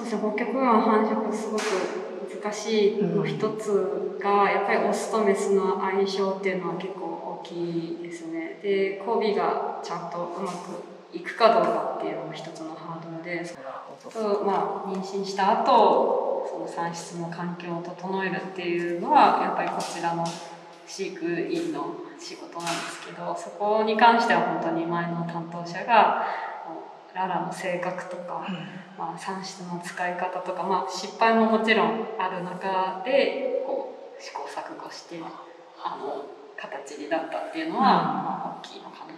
ですね、ホッキョクグマ繁殖すごく難しいの一つが、やっぱりオスとメスの相性っていうのは結構大きいですね。で、交尾がちゃんとうまくいくかどうかっていうのも一つのハードルで、妊娠した後、その産室の環境を整えるっていうのはやっぱりこちらの飼育員の仕事なんですけど、そこに関しては本当に前の担当者がララの性格とか、産室の使い方とか、失敗ももちろんある中でこう試行錯誤して形になったっていうのは、大きいのかな